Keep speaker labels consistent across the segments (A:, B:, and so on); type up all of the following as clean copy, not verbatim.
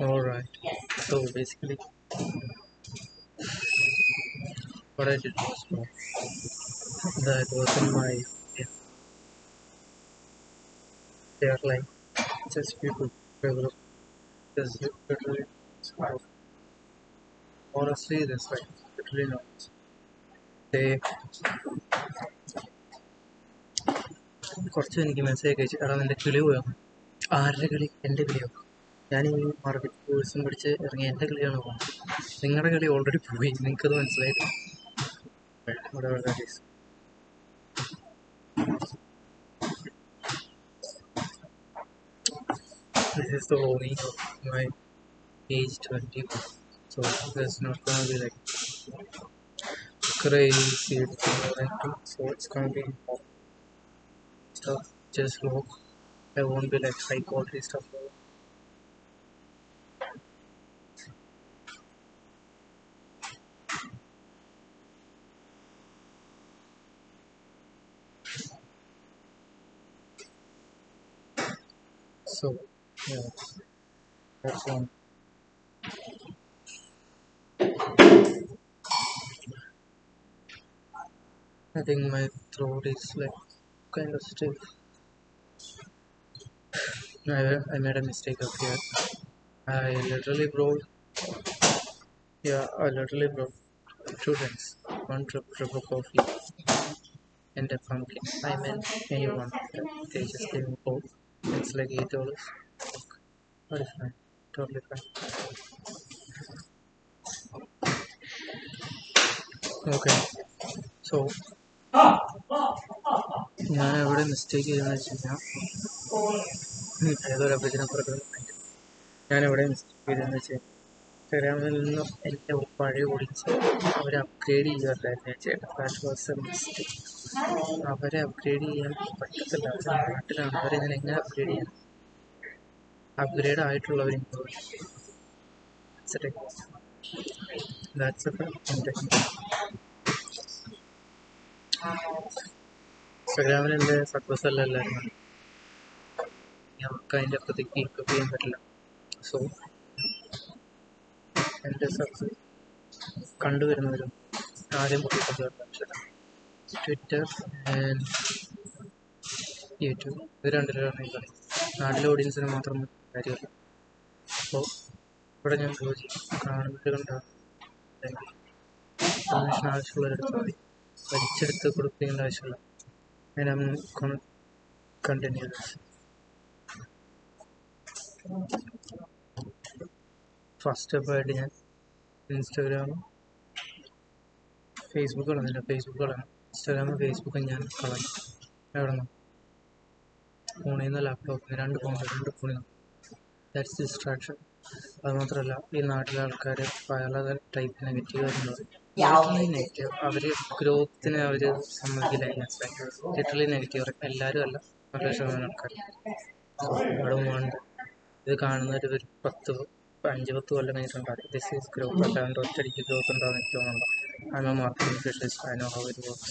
A: Alright, so basically, what I did was that wasn't my yeah, airline. Just people develop this literally sort of honestly this like literally not. They കുറച്ച് എനിക്ക് message അയച്ചു എടാ നിന്റെ കിളി പോയോ ആരുടെ കിളി എൻ്റെ കിളിയോ ഞാൻ ഈ മാർക്കറ്റ് കോഴ്സും പഠിച്ച് ഇറങ്ങി എൻ്റെ കിളിയാണ് പോകുന്നത് നിങ്ങളുടെ കളി ഓൾറെഡി പോയി നിങ്ങൾക്കത് മനസ്സിലായില്ല whatever that is. This is the whole of my age 21, so there's not gonna be like crazy anything, so it's gonna be stuff just low. I won't be like high quality stuff. So yeah, that's one. I think my throat is like kind of stiff. I made a mistake up here. I literally broke. Yeah, I literally broke 2 drinks. One trip of coffee and a pumpkin. I meant anyone. They just gave me both. It's like $8. But it's fine. Totally fine. Okay. So ഞാൻ എവിടെ mistake ചെയ്തെന്ന് വെച്ച് കഴിഞ്ഞാൽ ഏതൊരു അഭിനയപ്രകടനം ഞാൻ എവിടെ mistake ചെയ്തതെന്ന് വെച്ചാൽ ഇൻസ്റ്റാഗ്രാമിൽ നിന്നും എൻ്റെ പഴയ ഓഡിയൻസ് അവരെ അപ്ഗ്രേഡ് ചെയ്യുകയല്ലായിരുന്നു ഞാൻ ചെയ്യേണ്ടത്. That was a mistake. അവരെ അപ്ഗ്രേഡ് ചെയ്യാൻ പറ്റത്തില്ല. അവർ നാട്ടിലാണ്. അവരെ ഞാൻ എങ്ങനെ അപ്ഗ്രേഡ് ചെയ്യാൻ? അപ്ഗ്രേഡ് ആയിട്ടുള്ളവർ ഇൻസ്റ്റാഗ്രാമിൽ എൻ്റെ സക്സസ് അല്ല എല്ലാവരും നമുക്ക് അതിൻ്റെ അപ്പുറത്തേക്ക് കീപ്പ് ചെയ്യാൻ പറ്റില്ല. സോ എൻ്റെ സക്സസ് കണ്ടുവരുന്നവരും ആദ്യം ട്വിറ്റർ ആൻഡ് യൂട്യൂബ് ഇത് രണ്ടിലാണ് ഈ കളി. നാട്ടിലെ ഓഡിയൻസിന് മാത്രം കാര്യമല്ല. അപ്പോൾ ഇവിടെ ഞാൻ കാണുന്നത് കണ്ടാണ് പെർമിഷൻ ആവശ്യമുള്ളവരെടുത്ത് മതി. വലിച്ചെടുത്ത് കൊടുക്കേണ്ട ആവശ്യമില്ല. ഞാൻ കണ്ടിന്യൂ ഫസ്റ്റ് സ്റ്റെപ്പായിട്ട് ഞാൻ ഇൻസ്റ്റാഗ്രാമും ഫേസ്ബുക്ക് കളഞ്ഞില്ല. ഫേസ്ബുക്ക് കളയണം. ഇൻസ്റ്റാഗ്രാമും ഫേസ്ബുക്കും ഞാൻ കളഞ്ഞു. എവിടെ നിന്ന്? ഫോണിൽ നിന്ന് ലാപ്ടോപ്പിൽ രണ്ട് ഫോണിൽ നിന്ന്. That's distraction. അത് മാത്രമല്ല ഈ നാട്ടിലെ ആൾക്കാർ പല ടൈപ്പ് നെഗറ്റീവ് വരുന്നത് നെഗറ്റീവ് അവർ ഗ്രോത്തിനെ അവർ സമ്മതിക്കില്ല. ലിറ്ററലി നെഗറ്റീവ് എല്ലാവരും അല്ല, നല്ല ശതമാനം ആൾക്കാർ. അവിടെ വേണ്ട ഇത് കാണുന്നവർ ഒരു 5-10 കൊല്ലം കഴിഞ്ഞിട്ടുണ്ടാകും. ദിസ് ഈസ് ഗ്രോത്ത് അല്ലാണ്ട് ഒറ്റയടിക്ക് ഗ്രോത്ത് ഉണ്ടാകുന്ന എനിക്ക് തോന്നുന്നുണ്ടോ? I'm marketing specialist. I know how it works.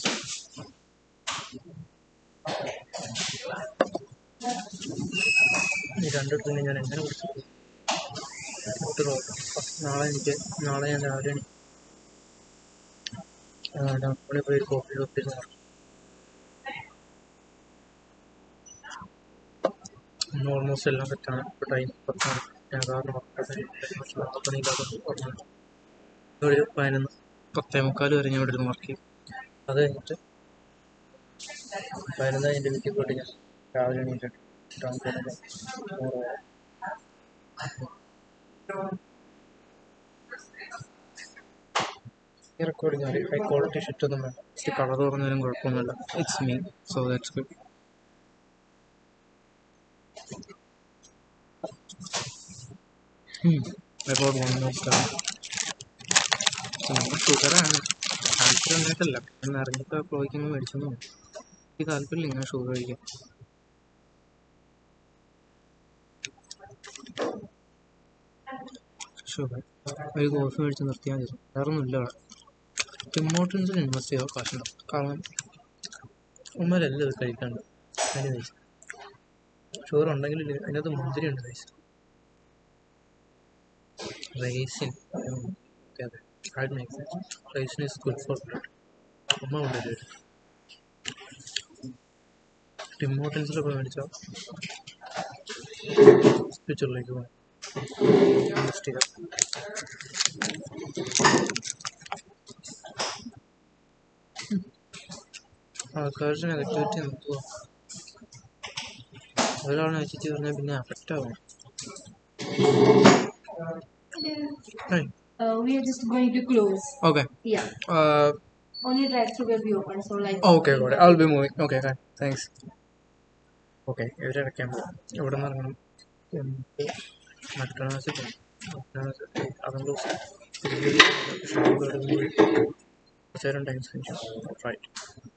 A: ഈ 2 ട്രെയിൻ ഞാൻ എങ്ങനെ കുടിച്ചു? നാളെ ഞാൻ രാവിലെ ഡോക്ടറിൽ പോയി ഒരു കോഫി ഷോപ്പിൽ ഓൾമോസ്റ്റ് എല്ലാം സെറ്റാണ്. ഇപ്പോൾ ടൈം 10 ഞാൻ കാരണം ഒരു 11:45 വരെ ഞാൻ ഇവിടെ ഇരുന്ന് വർക്ക് ചെയ്യും. അത് കഴിഞ്ഞിട്ട് 11 എൻ്റെ വീട്ടിൽ പോയിട്ട് ഞാൻ രാവിലെ എണീറ്റിട്ട് ഈ റെക്കോർഡിങ് ഹൈ ക്വാളിറ്റി ഷിറ്റ് ഒന്നും വേണ്ട. ഇച്ചിരി കളർ പറഞ്ഞാലും കുഴപ്പമൊന്നുമില്ല. It's me, so that's good. About 1 more time. ഷുഗറാണ് താല്പര്യം ഉണ്ടായിട്ടല്ല, പിന്നെ ഇറങ്ങിയപ്പോൾ പ്ലോയ്ക്കുമ്പോൾ മേടിച്ചൊന്നും എനിക്ക് താല്പര്യമില്ല ഇങ്ങനെ ഷുഗർ കഴിക്കാൻ. ഷുഗർ ഒരു കോഫി മേടിച്ച് നിർത്തിയാൽ മതി. വേറെ ഒന്നുമില്ല. അവിടെ ഇമോട്ടൻസിൽ ഇൻവെസ്റ്റ് ചെയ്യാൻ കാശുണ്ടാവും. കാരണം ഉമ്മരെല്ലാം ഇത് കഴിക്കാണ്ട് അതിന് കഴിച്ചു. ഷുഗർ ഉണ്ടെങ്കിൽ അതിനകത്ത് മുന്തിരി ഉണ്ട് കഴിച്ചു. Raisin. Okay, that makes sense. Raisin is good for blood. അമ്മ കൊണ്ടുവരും ടിമോട്ടൻസിലൊക്കെ മേടിച്ചോ ഫ്യൂച്ചറിലേക്ക് പോകാം ഇൻവെസ്റ്റ് ചെയ്യാം ആൾക്കാരുടെ നെഗറ്റിവിറ്റി നോക്കുക ഒരാൾ നെഗറ്റിവിറ്റി പറഞ്ഞാൽ പിന്നെ അഫക്റ്റ് ആവും
B: We are just going to close.
A: Okay.
B: Yeah. Only drive-through will be open, so like.
A: Okay, got it. I'll be moving. Okay, fine. Thanks. Okay, ഇവിടെ ഇറക്കാം ഇവിടെ നിന്ന് ഇറങ്ങണം മറ്റന്നാഴ്ച അതുകൊണ്ട് കുറച്ച് നേരം ടൈം സ്പെൻഡ് ചെയ്യാം റൈറ്റ്